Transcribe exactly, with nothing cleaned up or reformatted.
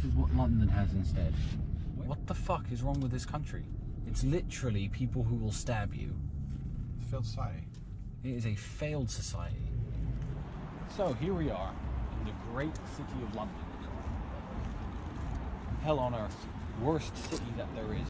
This is what London has instead. What the fuck is wrong with this country? It's literally people who will stab you. It's a failed society. It is a failed society. So here we are in the great city of London. Hell on earth. Worst city that there is.